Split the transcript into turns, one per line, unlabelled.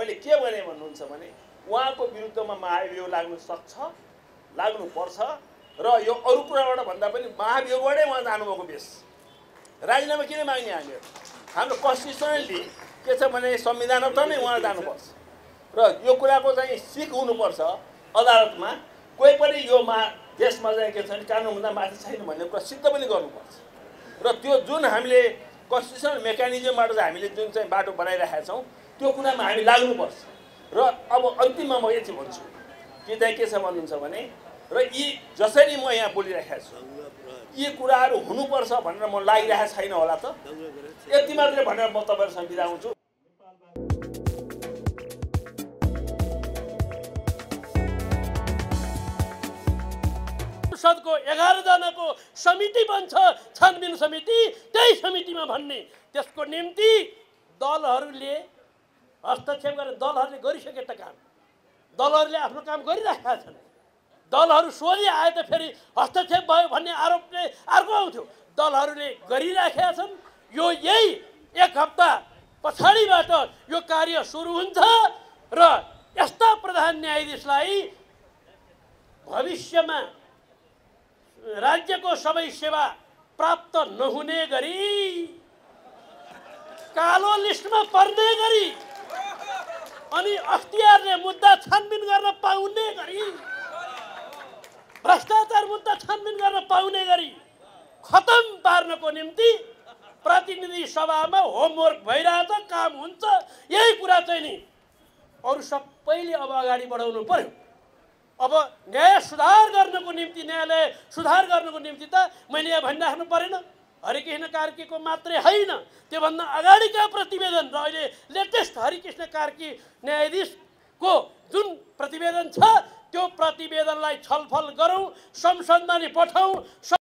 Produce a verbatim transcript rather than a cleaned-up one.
मैले के भने भन्नुहुन्छ भने उहाँको विरुद्धमा महाभियोग लाग्न सक्छ, लाग्नुपर्छ र यो अरू कुराबाट भन्दा पनि महाभियोगबाटै उहाँ जानुभएको बेस। राजीनामा किन माग्ने हामीहरू? हाम्रो कन्स्टिट्युसनली के छ भने संविधानबाट नै उहाँ जानुपर्छ र यो कुराको चाहिँ सिक हुनुपर्छ अदालतमा। कोही पनि यो मा देशमा चाहिँ के छ भने कानुनभन्दा माथि छैन भन्ने कुरा सिद्ध पनि गर्नुपर्छ र त्यो जुन हामीले कन्स्टिट्युसनल मेकानिजमबाट चाहिँ हामीले जुन चाहिँ बाटो बनाइरहेका छौँ त्यो कुरामा हामी लाग्नुपर्छ। र अब अन्तिममा म यति भन्छु कि चाहिँ के छ भन्नुहुन्छ भने र यी जसरी म यहाँ बोलिरहेको छु यी कुराहरू हुनुपर्छ भनेर म लागिरहेको छैन होला त। यति मात्रै भनेर म तपाईँहरूसँग बिदा हुन्छु।
संसदको एघार जनाको समिति बन्छ, छानबिन समिति, त्यही समितिमा भन्ने त्यसको निम्ति दलहरूले हस्तक्षेप गरेर दलहरूले गरिसके त काम, दलहरूले आफ्नो काम गरिरहेका छन्। दलहरू सोझै आए त फेरि हस्तक्षेप भयो भन्ने आरोपले अर्को आउँथ्यो। दलहरूले गरिराखेका छन्। यो यही एक हप्ता पछाडिबाट यो कार्य सुरु हुन्छ र यस्ता प्रधान न्यायाधीशलाई भविष्यमा राज्यको सबै सेवा प्राप्त नहुने गरी, कालो लिस्टमा पर्ने गरी अनि अख्तियारले मुद्दा छानबिन गर्न पाउने गरी, भ्रष्टाचार मुद्दा छानबिन गर्न पाउने गरी खतम पार्नको निम्ति प्रतिनिधि सभामा होमवर्क भइरहेछ, काम हुन्छ। यही कुरा चाहिँ नि अरू सबैले अब अगाडि बढाउनु पर्यो। अब न्याय सुधार गर्नको निम्ति, न्यायालय सुधार गर्नको निम्ति त मैले यहाँ भनिराख्नु परेन। हरिकृष्ण कार्कीको मात्रै होइन, त्योभन्दा अगाडिका प्रतिवेदन र अहिले लेटेस्ट हरिकृष्ण कार्की न्यायाधीशको जुन प्रतिवेदन छ त्यो प्रतिवेदनलाई छलफल गरौँ, संसदमा नि पठाउँ।